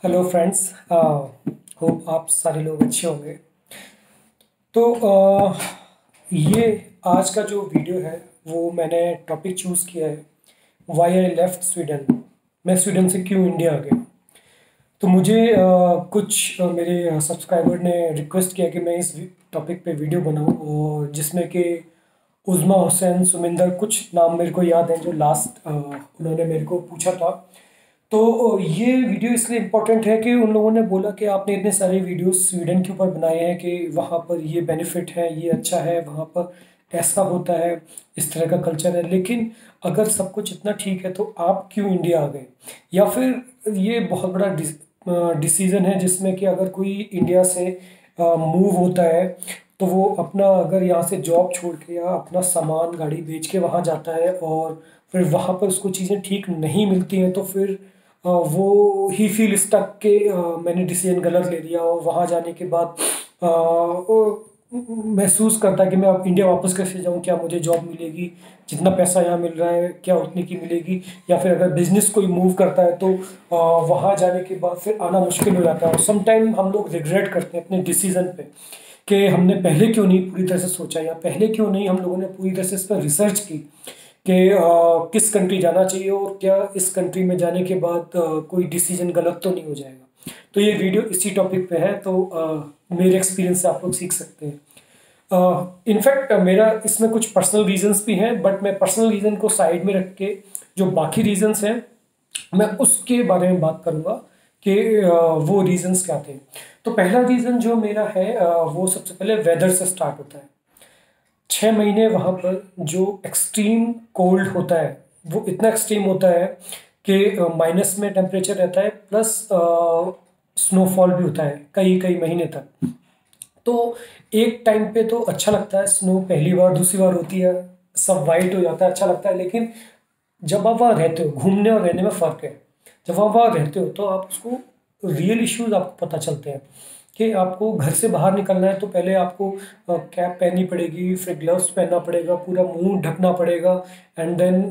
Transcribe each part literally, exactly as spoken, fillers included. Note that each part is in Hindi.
हेलो फ्रेंड्स, होप आप सारे लोग अच्छे होंगे। तो uh, ये आज का जो वीडियो है वो मैंने टॉपिक चूज़ किया है, वाई आई लेफ्ट स्वीडन। मैं स्वीडन से क्यों इंडिया आ गया। तो मुझे uh, कुछ uh, मेरे सब्सक्राइबर ने रिक्वेस्ट किया कि मैं इस टॉपिक पे वीडियो बनाऊं, और जिसमें कि उज़मा हुसैन, सुमिंदर, कुछ नाम मेरे को याद हैं जो लास्ट उन्होंने मेरे को पूछा था। तो ये वीडियो इसलिए इम्पोर्टेंट है कि उन लोगों ने बोला कि आपने इतने सारे वीडियोस स्वीडन के ऊपर बनाए हैं कि वहाँ पर ये बेनिफिट है, ये अच्छा है, वहाँ पर ऐसा होता है, इस तरह का कल्चर है, लेकिन अगर सब कुछ इतना ठीक है तो आप क्यों इंडिया आ गए। या फिर ये बहुत बड़ा डिसीज़न है जिसमें कि अगर कोई इंडिया से मूव होता है तो वो अपना, अगर यहाँ से जॉब छोड़ के या अपना सामान गाड़ी बेच के वहाँ जाता है और फिर वहाँ पर उसको चीज़ें ठीक नहीं मिलती हैं, तो फिर अ, वो ही फील स्टक के अ, मैंने डिसीजन गलत ले लिया, और वहाँ जाने के बाद अ, वो महसूस करता है कि मैं अब इंडिया वापस कैसे जाऊँ, क्या मुझे जॉब मिलेगी, जितना पैसा यहाँ मिल रहा है क्या उतनी की मिलेगी। या फिर अगर बिजनेस कोई मूव करता है तो अ, वहाँ जाने के बाद फिर आना मुश्किल हो जाता है, और समटाइम हम लोग रिग्रेट करते हैं अपने डिसीज़न पे कि हमने पहले क्यों नहीं पूरी तरह से सोचा, या पहले क्यों नहीं हम लोगों ने पूरी तरह से इस पर रिसर्च की कि अ, किस कंट्री जाना चाहिए और क्या इस कंट्री में जाने के बाद अ, कोई डिसीजन गलत तो नहीं हो जाएगा। तो ये वीडियो इसी टॉपिक पे है, तो अ, मेरे एक्सपीरियंस से आप लोग सीख सकते हैं। इनफैक्ट मेरा इसमें कुछ पर्सनल रीजंस भी हैं, बट मैं पर्सनल रीजन को साइड में रख के जो बाकी रीजंस हैं मैं उसके बारे में बात करूँगा कि अ, वो रीजंस क्या थे। तो पहला रीज़न जो मेरा है अ, वो सबसे पहले वेदर से स्टार्ट होता है। छः महीने वहाँ पर जो एक्सट्रीम कोल्ड होता है वो इतना एक्सट्रीम होता है कि माइनस में टेम्परेचर रहता है, प्लस स्नोफॉल भी होता है कई कई महीने तक। तो एक टाइम पे तो अच्छा लगता है, स्नो पहली बार दूसरी बार होती है, सब वाइट हो जाता है, अच्छा लगता है। लेकिन जब आप वहाँ रहते हो, घूमने और रहने में फ़र्क है। जब आप वहाँ रहते हो तो आप उसको रियल इश्यूज आपको पता चलते हैं कि आपको घर से बाहर निकलना है तो पहले आपको कैप पहननी पड़ेगी, फिर ग्लव्स पहनना पड़ेगा, पूरा मुंह ढकना पड़ेगा, एंड देन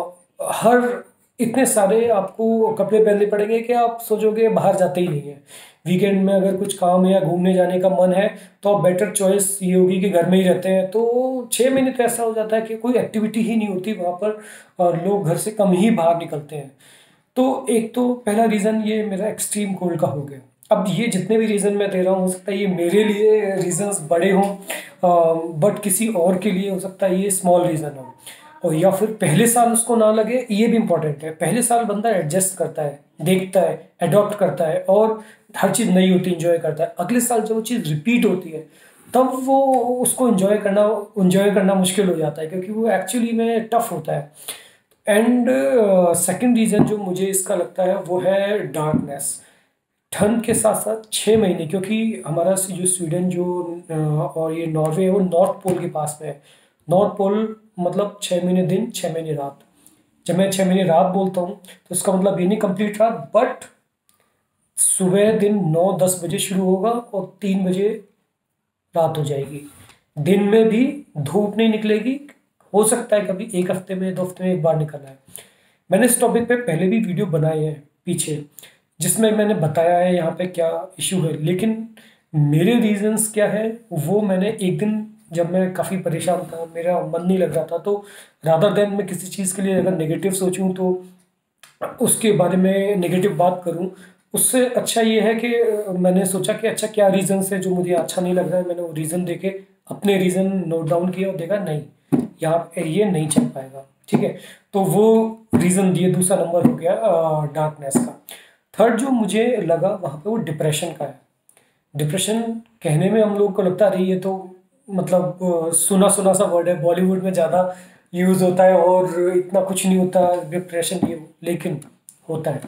हर इतने सारे आपको कपड़े पहनने पड़ेंगे कि आप सोचोगे बाहर जाते ही नहीं है। वीकेंड में अगर कुछ काम है या घूमने जाने का मन है तो आप बेटर चॉइस ये होगी कि घर में ही रहते हैं। तो छः महीने तो ऐसा हो जाता है कि कोई एक्टिविटी ही नहीं होती वहाँ पर, और लोग घर से कम ही बाहर निकलते हैं। तो एक तो पहला रीज़न ये मेरा एक्सट्रीम कोल्ड का हो गया। अब ये जितने भी रीज़न मैं दे रहा हूँ, हो सकता है ये मेरे लिए रीजंस बड़े हों, बट किसी और के लिए हो सकता है ये स्मॉल रीज़न हो। और या फिर पहले साल उसको ना लगे, ये भी इम्पोर्टेंट है। पहले साल बंदा एडजस्ट करता है, देखता है, अडॉप्ट करता है, और हर चीज़ नई होती है, इंजॉय करता है। अगले साल जब वो चीज़ रिपीट होती है तब वो उसको इंजॉय करना इंजॉय करना मुश्किल हो जाता है, क्योंकि वो एक्चुअली में टफ होता है। एंड सेकंड रीज़न जो मुझे इसका लगता है वो है डार्कनेस। ठंड के साथ साथ छः महीने, क्योंकि हमारा सी- जो स्वीडन जो अ, और ये नॉर्वे है वो नॉर्थ पोल के पास में है। नॉर्थ पोल मतलब छः महीने दिन, छः महीने रात। जब मैं छः महीने रात बोलता हूँ तो इसका मतलब ये नहीं कंप्लीट रात, बट सुबह दिन नौ दस बजे शुरू होगा और तीन बजे रात हो जाएगी। दिन में भी धूप नहीं निकलेगी। हो सकता है कभी एक हफ्ते में, दो हफ्ते में एक बार निकलना है। मैंने इस टॉपिक पे पहले भी वीडियो बनाए हैं पीछे, जिसमें मैंने बताया है यहाँ पे क्या इशू है। लेकिन मेरे रीजंस क्या है वो मैंने एक दिन, जब मैं काफ़ी परेशान था, मेरा मन नहीं लग रहा था, तो रादर देन मैं किसी चीज़ के लिए अगर नेगेटिव सोचूं तो उसके बारे में नेगेटिव बात करूं, उससे अच्छा ये है कि अ, मैंने सोचा कि अच्छा क्या रीजंस है जो मुझे अच्छा नहीं लग रहा है। मैंने वो रीज़न देखे, अपने रीज़न नोट डाउन किया और देखा नहीं, यहाँ पे ये नहीं चल पाएगा, ठीक है। तो वो रीज़न दिए। दूसरा नंबर हो गया डार्कनेस का। थर्ड जो मुझे लगा वहाँ पे वो डिप्रेशन का है। डिप्रेशन कहने में हम लोग को लगता है ये तो मतलब अ, सुना सुना सा वर्ड है, बॉलीवुड में ज़्यादा यूज़ होता है और इतना कुछ नहीं होता डिप्रेशन ये वो, लेकिन होता है।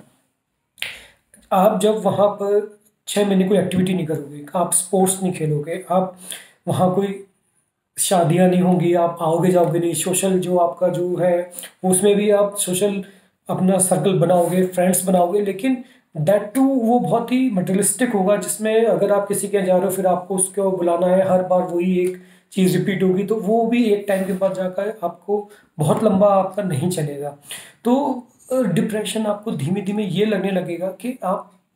आप जब वहाँ पर छः महीने कोई एक्टिविटी नहीं करोगे, आप स्पोर्ट्स नहीं खेलोगे, आप वहाँ कोई शादियाँ नहीं होंगी, आप आओगे जाओगे नहीं, सोशल जो आपका जो है उसमें भी आप सोशल अपना सर्कल बनाओगे, फ्रेंड्स बनाओगे, लेकिन दैट टू वो बहुत ही मटेरियलिस्टिक होगा, जिसमें अगर आप किसी के यहाँ जा रहे हो फिर आपको उसको बुलाना है, हर बार वही एक चीज़ रिपीट होगी, तो वो भी एक टाइम के बाद जाकर आपको बहुत लंबा आपका नहीं चलेगा। तो डिप्रेशन आपको धीमे धीमे ये लगने लगेगा कि आप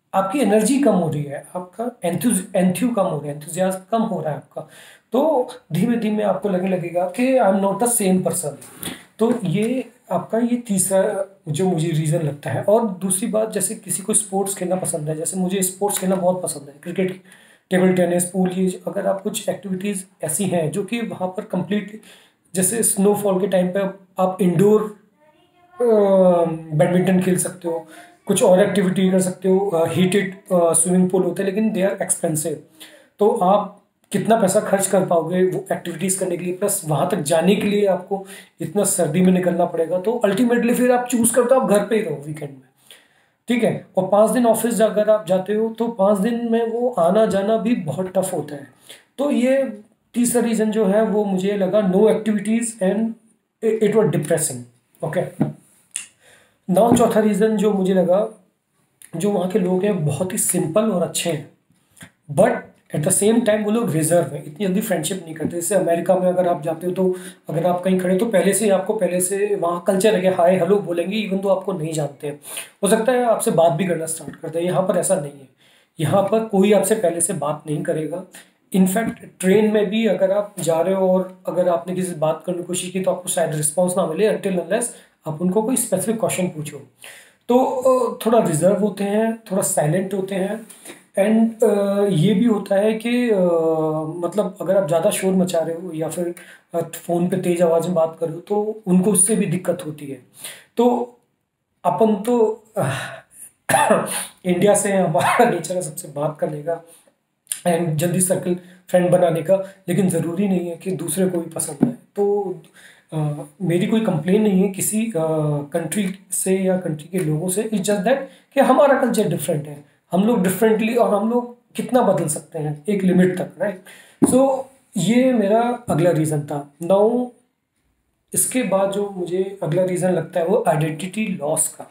आपकी एनर्जी कम हो रही है, आपका एंथ्यू एंथ्यू कम हो रहा है, एंथुजियाज्म कम हो रहा है आपका। तो धीमे धीमे आपको लगने लगेगा कि I am not the same person. तो ये आपका ये तीसरा जो मुझे रीज़न लगता है। और दूसरी बात, जैसे किसी को स्पोर्ट्स खेलना पसंद है, जैसे मुझे स्पोर्ट्स खेलना बहुत पसंद है, क्रिकेट, टेबल टेनिस, पूल, ये अगर आप कुछ एक्टिविटीज़ ऐसी हैं जो कि वहाँ पर कंप्लीट, जैसे स्नोफॉल के टाइम पे आप इंडोर बैडमिंटन खेल सकते हो, कुछ और एक्टिविटी कर सकते हो, हीटेड स्विमिंग पूल होते हैं लेकिन दे आर एक्सपेंसिव। तो आप कितना पैसा खर्च कर पाओगे वो एक्टिविटीज़ करने के लिए, प्लस वहाँ तक जाने के लिए आपको इतना सर्दी में निकलना पड़ेगा। तो अल्टीमेटली फिर आप चूज करते हो आप घर पे ही रहो वीकेंड में, ठीक है। और पाँच दिन ऑफिस अगर आप जाते हो तो पाँच दिन में वो आना जाना भी बहुत टफ होता है। तो ये तीसरा रीज़न जो है वो मुझे लगा, no activities and it was depressing. Okay, now चौथा रीज़न जो मुझे लगा, जो वहाँ के लोग हैं बहुत ही सिंपल और अच्छे हैं, but at the same time वो लोग रिजर्व हैं, इतनी जल्दी फ्रेंडशिप नहीं करते। जैसे अमेरिका में अगर आप जाते हो तो अगर आप कहीं खड़े हो तो पहले से ही आपको पहले से वहाँ कल्चर है कि हाय हेलो बोलेंगे, इवन तो आपको नहीं जानते हैं, हो सकता है आपसे बात भी करना स्टार्ट करते हैं। यहाँ पर ऐसा नहीं है, यहाँ पर कोई आपसे पहले से बात नहीं करेगा। इनफैक्ट ट्रेन में भी अगर आप जा रहे हो और अगर आपने किसी से बात करने की कोशिश की तो आपको शायद रिस्पॉन्स ना मिले अनटिल अनलेस आप उनको कोई स्पेसिफिक क्वेश्चन पूछो। तो अ, थोड़ा रिजर्व होते हैं, थोड़ा साइलेंट होते हैं। एंड ये भी होता है कि अ, मतलब अगर आप ज़्यादा शोर मचा रहे हो या फिर फ़ोन पे तेज़ आवाज़ में बात कर रहे हो तो उनको उससे भी दिक्कत होती है। तो अपन तो इंडिया से हैं, हमारा नेचर है सबसे बात करने का एंड जल्दी सर्कल फ्रेंड बनाने का, लेकिन ज़रूरी नहीं है कि दूसरे को भी पसंद आए। तो अ, मेरी कोई कंप्लेन नहीं है किसी कंट्री से या कंट्री के लोगों से, इट्स जस्ट दैट कि हमारा कल्चर डिफरेंट है, हम लोग डिफरेंटली, और हम लोग कितना बदल सकते हैं एक लिमिट तक, राइट। सो ये मेरा अगला रीज़न था। नाउ इसके बाद जो मुझे अगला रीज़न लगता है वो आइडेंटिटी लॉस का।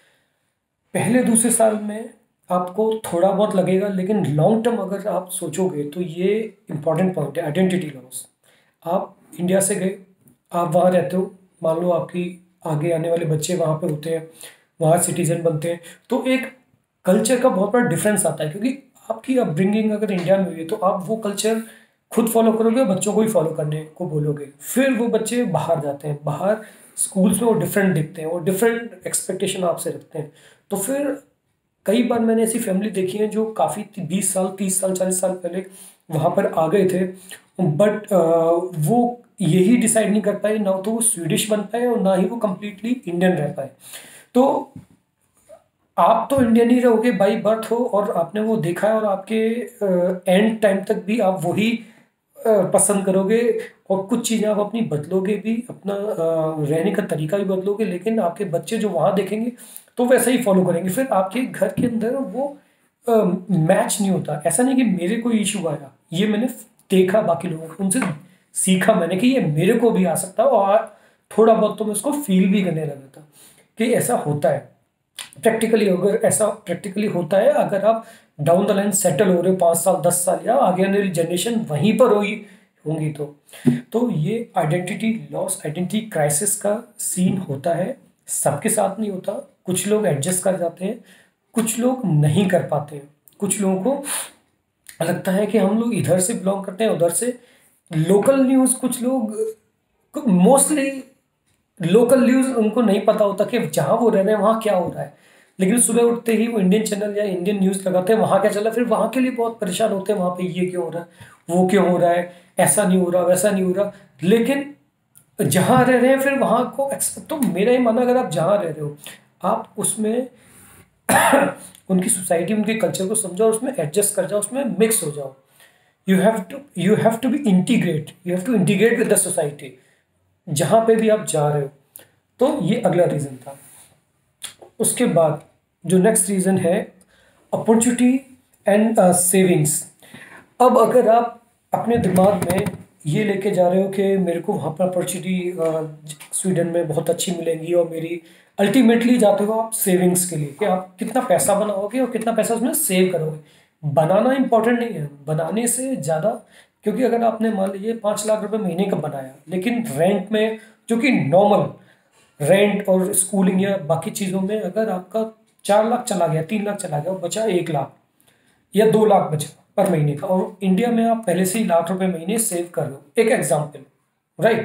पहले दूसरे साल में आपको थोड़ा बहुत लगेगा, लेकिन लॉन्ग टर्म अगर आप सोचोगे तो ये इंपॉर्टेंट पॉइंट है, आइडेंटिटी लॉस। आप इंडिया से गए, आप वहाँ रहते हो, मान लो आपकी आगे आने वाले बच्चे वहाँ पे होते हैं, वहाँ सिटीजन बनते हैं, तो एक कल्चर का बहुत बड़ा डिफरेंस आता है। क्योंकि आपकी अपब्रिंगिंग अगर इंडिया में हुई है तो आप वो कल्चर खुद फॉलो करोगे, बच्चों को भी फॉलो करने को बोलोगे। फिर वो बच्चे बाहर जाते हैं, बाहर स्कूल्स में वो डिफरेंट दिखते हैं, वो डिफरेंट एक्सपेक्टेशन आपसे रखते हैं। तो फिर कई बार मैंने ऐसी फैमिली देखी है जो काफ़ी बीस साल, तीस साल, चालीस साल पहले वहाँ पर आ गए थे, बट वो यही डिसाइड नहीं कर पाए, ना तो वो स्वीडिश बन पाए और ना ही वो कम्प्लीटली इंडियन रह पाए। तो आप तो इंडियन ही रहोगे बाई बर्थ हो, और आपने वो देखा है, और आपके एंड टाइम तक भी आप वही अ, पसंद करोगे, और कुछ चीज़ें आप अपनी बदलोगे भी, अपना अ, रहने का तरीका भी बदलोगे, लेकिन आपके बच्चे जो वहाँ देखेंगे तो वैसा ही फॉलो करेंगे। फिर आपके घर के अंदर वो मैच नहीं होता। ऐसा नहीं कि मेरे को इशू आया, ये मैंने देखा बाकी लोगों को, उनसे सीखा मैंने कि ये मेरे को भी आ सकता है, और थोड़ा बहुत तो मैं उसको फील भी करने लगा था कि ऐसा होता है प्रैक्टिकली। अगर ऐसा प्रैक्टिकली होता है, अगर आप डाउन द लाइन सेटल हो रहे हो पाँच साल, दस साल, या आगे आने वाली जनरेशन वहीं पर होगी होंगी तो तो ये आइडेंटिटी लॉस, आइडेंटिटी क्राइसिस का सीन होता है। सबके साथ नहीं होता, कुछ लोग एडजस्ट कर जाते हैं, कुछ लोग नहीं कर पाते हैं। कुछ लोगों को लगता है कि हम लोग इधर से बिलोंग करते हैं, उधर से। लोकल न्यूज़, कुछ लोग मोस्टली लोकल न्यूज़ उनको नहीं पता होता कि जहाँ वो रह रहे हैं वहाँ क्या हो रहा है, लेकिन सुबह उठते ही वो इंडियन चैनल या इंडियन न्यूज़ लगाते हैं, वहाँ क्या चल रहा है, फिर वहाँ के लिए बहुत परेशान होते हैं, वहाँ पे ये क्यों हो रहा है, वो क्यों हो रहा है, ऐसा नहीं हो रहा, वैसा नहीं हो रहा। लेकिन जहाँ रह रहे हैं फिर वहाँ को एक्स- तो मेरा ही मानना, अगर आप जहाँ रह रहे हो आप उसमें उनकी सोसाइटी, उनके कल्चर को समझो, और उसमें एडजस्ट कर जाओ, उसमें मिक्स हो जाओ। You have to you have to be integrate you have to integrate with the society, जहाँ पे भी आप जा रहे हो। तो ये अगला रीज़न था। उसके बाद जो नेक्स्ट रीज़न है, अपॉर्चुनिटी एंड सेविंग्स। अब अगर आप अपने दिमाग में ये लेके जा रहे हो कि मेरे को वहाँ पर अपॉर्चुनिटी स्वीडन में बहुत अच्छी मिलेंगी, और मेरी अल्टीमेटली जाते हो आप सेविंग्स के लिए कि आप कितना पैसा बनाओगे और कितना पैसा उसमें सेव करोगे। बनाना इंपॉर्टेंट नहीं है, बनाने से ज़्यादा, क्योंकि अगर आपने मान लीजिए पाँच लाख रुपए महीने का बनाया, लेकिन रेंट में, जो कि नॉर्मल रेंट और स्कूलिंग या बाकी चीज़ों में अगर आपका चार लाख चला गया, तीन लाख चला गया, और बचा एक लाख या दो लाख बचा पर महीने का, और इंडिया में आप पहले से ही लाख रुपए महीने सेव कर लो, एक एग्जाम्पल, राइट।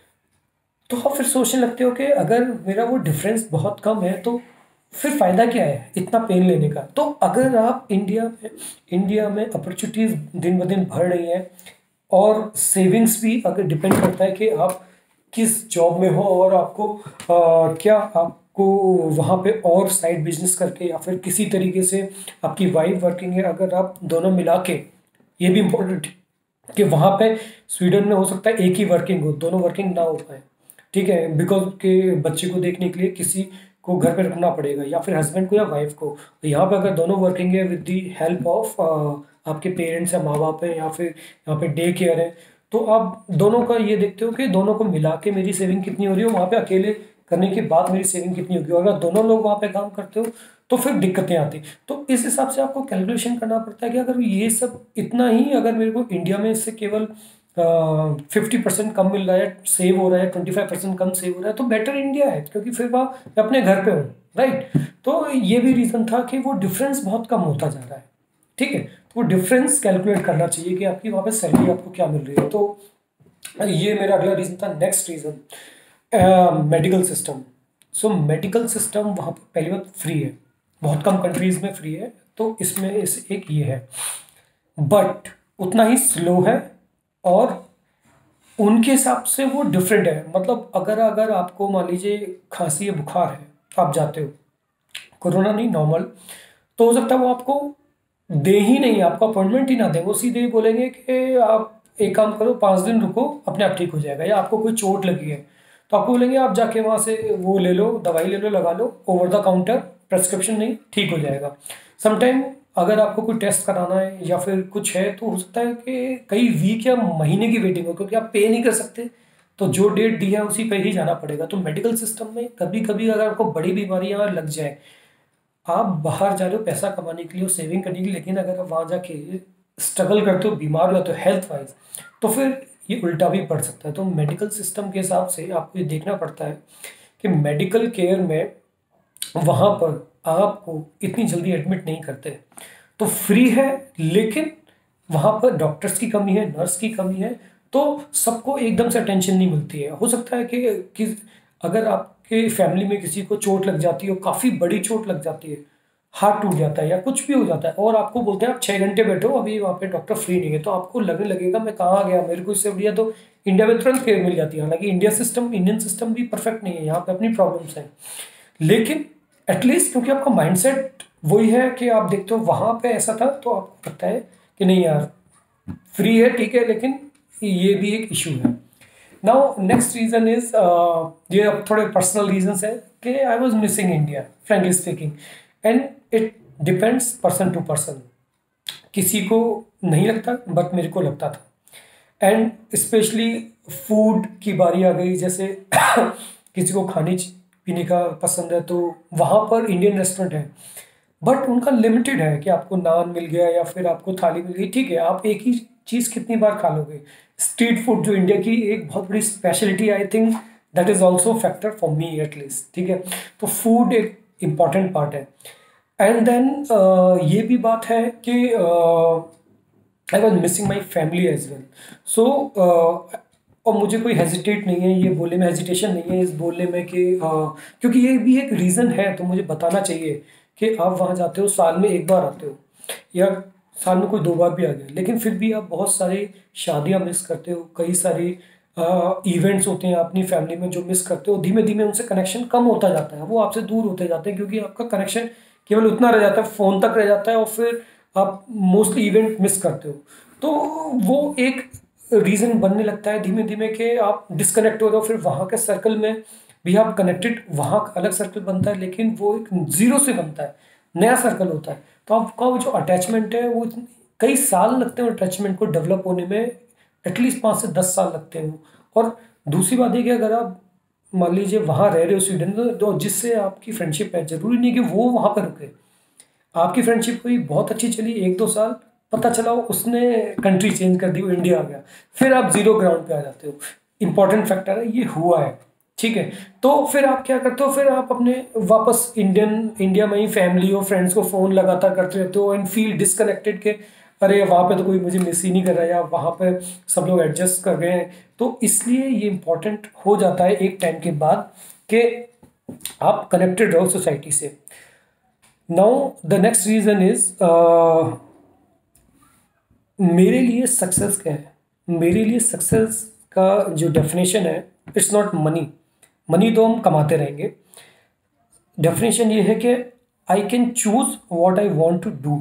तो आप फिर सोचने लगते हो कि अगर मेरा वो डिफरेंस बहुत कम है तो फिर फायदा क्या है इतना पेन लेने का। तो अगर आप इंडिया में इंडिया में अपॉर्चुनिटीज दिन ब दिन बढ़ रही हैं, और सेविंग्स भी अगर डिपेंड करता है कि आप किस जॉब में हो, और आपको आ, क्या आपको वहाँ पे और साइड बिजनेस करके या फिर किसी तरीके से आपकी वाइफ वर्किंग है, अगर आप दोनों मिला के, ये भी इम्पोर्टेंट कि वहाँ पे स्वीडन में हो सकता है एक ही वर्किंग हो, दोनों वर्किंग ना हो पाए, ठीक है, बिकॉज के बच्चे को देखने के लिए किसी को घर पे रखना पड़ेगा, या फिर हस्बैंड को या वाइफ को। तो यहाँ पे अगर दोनों वर्किंग है विद दी हेल्प ऑफ आपके पेरेंट्स या माँ बाप है, या फिर यहाँ पे डे केयर है, तो आप दोनों का ये देखते हो कि दोनों को मिला के मेरी सेविंग कितनी हो रही है, वहाँ पे अकेले करने के बाद मेरी सेविंग कितनी होगी। अगर दोनों लोग वहाँ पे काम करते हो तो फिर दिक्कतें आती। तो इस हिसाब से आपको कैलकुलेशन करना पड़ता है कि अगर ये सब इतना ही अगर मेरे को इंडिया में इससे केवल फिफ्टी परसेंट कम मिल रहा है, सेव हो रहा है, ट्वेंटी फाइव परसेंट कम सेव हो रहा है, तो बेटर इंडिया है, क्योंकि फिर वह मैं अपने घर पे हूँ, राइट। तो ये भी रीज़न था कि वो डिफरेंस बहुत कम होता जा रहा है, ठीक है। तो वो डिफरेंस कैलकुलेट करना चाहिए कि आपकी वहाँ पे सैलरी आपको क्या मिल रही है। तो ये मेरा अगला रीज़न था। Next reason, medical system. So medical system वहाँ पर पहली बात फ्री है, बहुत कम कंट्रीज़ में फ्री है, तो इसमें इस एक ये है, बट उतना ही स्लो है, और उनके हिसाब से वो डिफरेंट है। मतलब अगर अगर आपको मान लीजिए खांसी या बुखार है, आप जाते हो, कोरोना नहीं नॉर्मल, तो हो सकता है वो आपको दे ही नहीं, आपका अपॉइंटमेंट ही ना दे, वो सीधे ही बोलेंगे कि आप एक काम करो, पाँच दिन रुको, अपने आप ठीक हो जाएगा। या आपको कोई चोट लगी है तो आपको बोलेंगे आप जाके वहाँ से वो ले लो, दवाई ले लो, लगा लो, ओवर द काउंटर, प्रेस्क्रिप्शन नहीं, ठीक हो जाएगा। समटाइम अगर आपको कोई टेस्ट कराना है या फिर कुछ है, तो हो सकता है कि कई वीक या महीने की वेटिंग हो, क्योंकि आप पे नहीं कर सकते, तो जो डेट दी है उसी पे ही जाना पड़ेगा। तो मेडिकल सिस्टम में कभी कभी अगर आपको बड़ी बीमारियां लग जाए, आप बाहर जा रहे हो पैसा कमाने के लिए, सेविंग करने के लिए, लेकिन अगर आप वहाँ जाके स्ट्रगल करते हो, बीमार हो तो हेल्थ वाइज, तो फिर ये उल्टा भी पड़ सकता है। तो मेडिकल सिस्टम के हिसाब से आपको ये देखना पड़ता है कि मेडिकल केयर में वहाँ पर आपको इतनी जल्दी एडमिट नहीं करते, तो फ्री है, लेकिन वहाँ पर डॉक्टर्स की कमी है, नर्स की कमी है, तो सबको एकदम से अटेंशन नहीं मिलती है। हो सकता है कि, कि अगर आपके फैमिली में किसी को चोट लग जाती है, काफ़ी बड़ी चोट लग जाती है, हाथ टूट जाता है या कुछ भी हो जाता है, और आपको बोलते हैं आप छः घंटे बैठो, अभी वहाँ पे डॉक्टर फ्री नहीं है, तो आपको लगने लगेगा मैं कहाँ गया, मेरे को इससे बढ़िया तो इंडिया में तुरंत केयर मिल जाती है। हालांकि इंडिया सिस्टम इंडियन सिस्टम भी परफेक्ट नहीं है, यहाँ पे अपनी प्रॉब्लम्स हैं, लेकिन एटलीस्ट क्योंकि आपका माइंडसेट वही है कि आप देखते हो वहाँ पे ऐसा था, तो आपको पता है कि नहीं यार फ्री है, ठीक है, लेकिन ये भी एक इशू है। नाउ नेक्स्ट रीज़न इज, ये अब थोड़े पर्सनल रीजंस है कि I was missing India frankly speaking, and it depends person to person. किसी को नहीं लगता, बट मेरे को लगता था। एंड स्पेशली फूड की बारी आ गई, जैसे किसी को खाने पीने का पसंद है, तो वहाँ पर इंडियन रेस्टोरेंट है, बट उनका लिमिटेड है कि आपको नान मिल गया या फिर आपको थाली मिल गई, ठीक है, आप एक ही चीज़ कितनी बार खा लोगे। स्ट्रीट फूड जो इंडिया की एक बहुत बड़ी speciality, I think that is also factor for me at least, ठीक है। तो फूड एक इम्पॉर्टेंट पार्ट है। एंड देन ये भी बात है कि I was missing my family as well. So और मुझे कोई हेजिटेट नहीं है ये बोलने में, हेजिटेशन नहीं है इस बोलने में कि uh, क्योंकि ये भी एक रीज़न है, तो मुझे बताना चाहिए कि आप वहाँ जाते हो, साल में एक बार आते हो या साल में कोई दो बार भी आ गया, लेकिन फिर भी आप बहुत सारी शादियाँ मिस करते हो, कई सारी इवेंट्स होते हैं अपनी फैमिली में जो मिस करते हो। धीमे धीमे उनसे कनेक्शन कम होता जाता है, वो आपसे दूर होते जाते हैं, क्योंकि आपका कनेक्शन केवल उतना रह जाता है, फ़ोन तक रह जाता है, और फिर आप मोस्टली इवेंट मिस करते हो। तो वो एक रीज़न बनने लगता है धीमे धीमे कि आप डिस्कनेक्ट हो रहे हो, फिर वहाँ के सर्कल में भी आप कनेक्टेड, वहाँ का अलग सर्कल बनता है, लेकिन वो एक ज़ीरो से बनता है, नया सर्कल होता है। तो आपका वो जो अटैचमेंट है वो कई साल लगते हैं अटैचमेंट को डेवलप होने में, एटलीस्ट पाँच से दस साल लगते हैं। और दूसरी बात है कि अगर आप मान लीजिए वहाँ रह रहे हो स्वीडन में, तो जिससे आपकी फ्रेंडशिप है, ज़रूरी नहीं कि वो वहाँ पर रुके, आपकी फ्रेंडशिप हुई बहुत अच्छी चली एक दो साल, पता चला उसने कंट्री चेंज कर दी, वो इंडिया आ गया, फिर आप जीरो ग्राउंड पे आ जाते हो। इंपॉर्टेंट फैक्टर है, ये हुआ है, ठीक है। तो फिर आप क्या करते हो, फिर आप अपने वापस इंडियन इंडिया में ही फैमिली और फ्रेंड्स को फ़ोन लगातार करते रहते हो एंड फील डिसकनेक्टेड के अरे वहाँ पे तो कोई मुझे मिस ही नहीं कर रहा है, या वहाँ पे सब लोग एडजस्ट कर गए हैं। तो इसलिए ये इम्पोर्टेंट हो जाता है एक टाइम के बाद कि आप कनेक्टेड रहो सोसाइटी से। Now the next reason is, मेरे लिए सक्सेस क्या है? मेरे लिए सक्सेस का जो डेफिनेशन है, इट्स नॉट मनी। मनी तो हम कमाते रहेंगे। डेफिनेशन ये है कि I can choose what I want to do.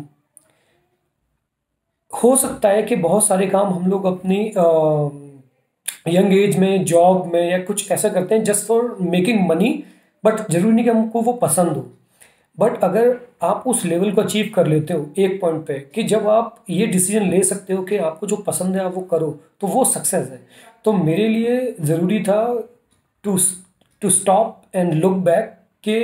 हो सकता है कि बहुत सारे काम हम लोग अपनी यंग एज में जॉब में या कुछ ऐसा करते हैं just for making money, but जरूरी नहीं कि हमको वो पसंद हो। बट अगर आप उस लेवल को अचीव कर लेते हो एक पॉइंट पे कि जब आप ये डिसीजन ले सकते हो कि आपको जो पसंद है आप वो करो, तो वो सक्सेस है। तो मेरे लिए ज़रूरी था to to stop and look back कि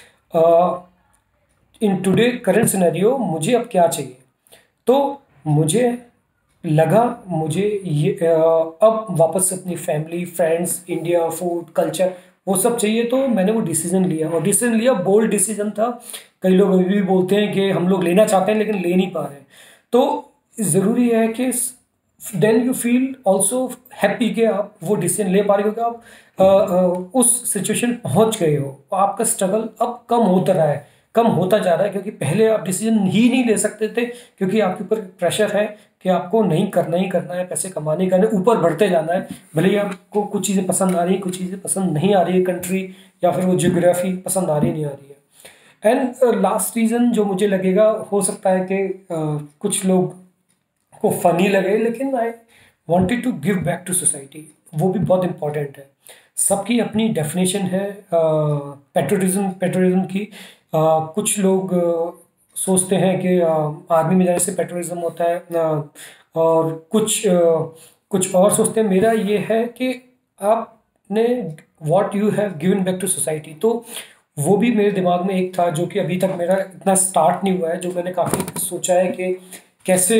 इन टुडे करंट सिनेरियो मुझे अब क्या चाहिए। तो मुझे लगा मुझे ये uh, अब वापस से अपनी family friends India food culture वो सब चाहिए। तो मैंने वो डिसीजन लिया, और डिसीजन लिया बोल्ड डिसीजन था। कई लोग अभी भी बोलते हैं कि हम लोग लेना चाहते हैं लेकिन ले नहीं पा रहे हैं। तो ज़रूरी है कि then you feel also happy कि आप वो डिसीजन ले पा रहे हो, कि आप आ, आ, उस सिचुएशन पहुंच गए हो। आपका स्ट्रगल अब कम होता रहा है, कम होता जा रहा है, क्योंकि पहले आप डिसीजन ही नहीं ले सकते थे क्योंकि आपके ऊपर प्रेशर है कि आपको नहीं करना ही करना है, पैसे कमाने का ऊपर बढ़ते जाना है। भले ही आपको कुछ चीज़ें पसंद आ रही हैं, कुछ चीज़ें पसंद नहीं आ रही है, कंट्री या फिर वो जियोग्राफी पसंद आ रही नहीं आ रही है। एंड लास्ट रीज़न जो मुझे लगेगा, हो सकता है कि uh, कुछ लोग को फनी लगे, लेकिन I wanted to give back to society. वो भी बहुत इंपॉर्टेंट है। सबकी अपनी डेफिनेशन है पेट्रोटिज्म पेट्रोटिज्म की। uh, कुछ लोग uh, सोचते हैं कि आर्मी में जाने से पेट्रोटिज्म होता है, uh, और कुछ uh, कुछ और सोचते हैं। मेरा ये है कि आपने what you have given back to society. तो वो भी मेरे दिमाग में एक था जो कि अभी तक मेरा इतना स्टार्ट नहीं हुआ है, जो मैंने काफ़ी सोचा है कि कैसे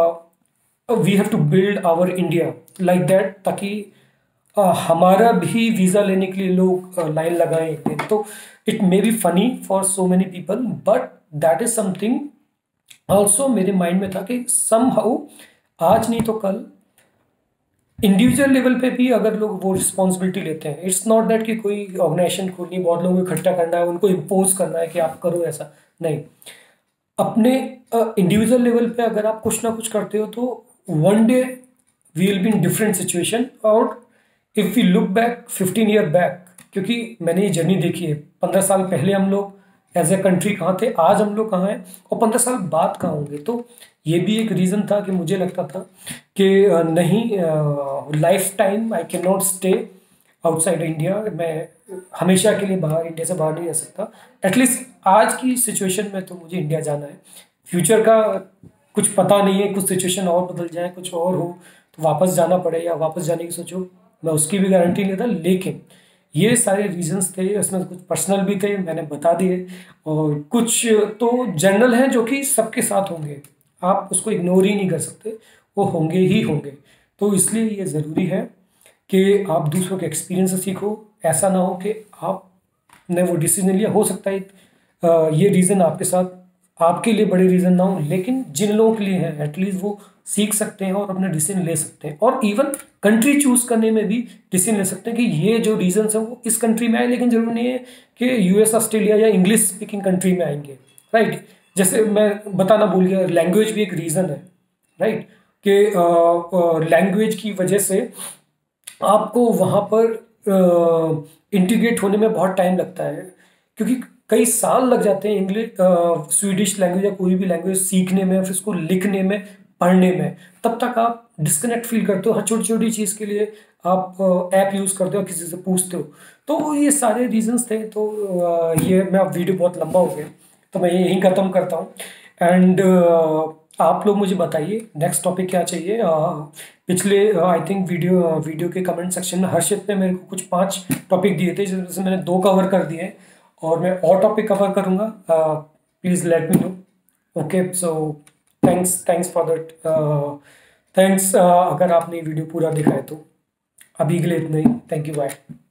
we have to build our India like that, ताकि uh, हमारा भी वीज़ा लेने के लिए लोग लाइन uh, लगाएं। तो it may be funny for so many people, but that is something also मेरे माइंड में था कि समहाउ आज नहीं तो कल इंडिविजुअल लेवल पे भी अगर लोग वो रिस्पॉन्सिबिलिटी लेते हैं, इट्स नॉट दैट कि कोई ऑर्गेनाइजेशन खोलनी, बहुत लोगों को इकट्ठा करना है, उनको इम्पोज करना है कि आप करो ऐसा नहीं। अपने इंडिविजुअल लेवल पे अगर आप कुछ ना कुछ करते हो तो one day we will be in different situation. और if we look back fifteen year back, क्योंकि मैंने ये जर्नी देखी है, पंद्रह साल पहले हम लोग एज ए कंट्री कहाँ थे, आज हम लोग कहाँ हैं, और पंद्रह साल बाद कहाँ होंगे। तो ये भी एक रीज़न था कि मुझे लगता था कि नहीं, life time I can not stay outside India. मैं हमेशा के लिए बाहर, इंडिया से बाहर नहीं रह सकता। एटलीस्ट आज की सिचुएशन में तो मुझे इंडिया जाना है। फ्यूचर का कुछ पता नहीं है, कुछ सिचुएशन और बदल जाए, कुछ और हो तो वापस जाना पड़े या वापस जाने की सोचो, मैं उसकी भी गारंटी नहीं था। लेकिन ये सारे रीजंस थे, उसमें कुछ पर्सनल भी थे, मैंने बता दिए, और कुछ तो जनरल हैं जो कि सबके साथ होंगे, आप उसको इग्नोर ही नहीं कर सकते, वो होंगे ही होंगे। तो इसलिए ये ज़रूरी है कि आप दूसरों के एक्सपीरियंस से सीखो। ऐसा ना हो कि आपने वो डिसीजन लिया, हो सकता है ये रीज़न आपके साथ आपके लिए बड़े रीज़न ना हो, लेकिन जिन लोगों के लिए है एटलीस्ट वो सीख सकते हैं और अपने डिसीजन ले सकते हैं। और इवन कंट्री चूज करने में भी डिसीजन ले सकते हैं कि ये जो रीजन है वो इस कंट्री में आए, लेकिन जरूरी नहीं है कि यूएस ऑस्ट्रेलिया या इंग्लिश स्पीकिंग कंट्री में आएंगे, राइट। जैसे मैं बताना भूल गया, लैंग्वेज भी एक रीज़न है, राइट, कि लैंग्वेज की वजह से आपको वहाँ पर इंटीग्रेट होने में बहुत टाइम लगता है, क्योंकि कई साल लग जाते हैं इंग्लिश स्वीडिश लैंग्वेज या कोई भी लैंग्वेज सीखने में, फिर उसको लिखने में, पढ़ने में। तब तक आप डिस्कनेक्ट फील करते हो, हर छोटी छोटी चीज़ के लिए आप ऐप यूज़ करते हो, किसी से पूछते हो। तो ये सारे रीजंस थे। तो uh, ये मैं अब वीडियो बहुत लंबा हो गया तो मैं यहीं ख़त्म करता हूँ। एंड uh, आप लोग मुझे बताइए नेक्स्ट टॉपिक क्या चाहिए। uh, पिछले आई थिंक वीडियो वीडियो के कमेंट सेक्शन में हर्षित ने मेरे को कुछ पांच टॉपिक दिए थे, जिसमें से मैंने दो कवर कर दिए हैं, और मैं और टॉपिक कवर करूँगा। Please let me know. Okay, so thanks thanks for that, thanks अगर आपने वीडियो पूरा देखा है तो। अभी के लिए इतना ही, थैंक यू, बाय।